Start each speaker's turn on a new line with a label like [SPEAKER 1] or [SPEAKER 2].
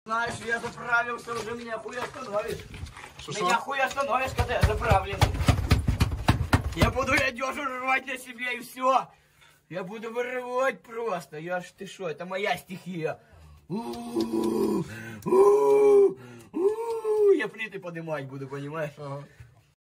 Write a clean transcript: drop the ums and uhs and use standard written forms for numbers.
[SPEAKER 1] Знаешь, я заправился, уже меня хуй остановишь.
[SPEAKER 2] Шо-шо?
[SPEAKER 1] Меня хуй остановишь, когда я заправленный. Я буду одежду рвать на себе и все. Я буду вырывать просто. Я ж ты шо, это моя стихия. Я плиты поднимать буду, понимаешь?
[SPEAKER 2] Ага.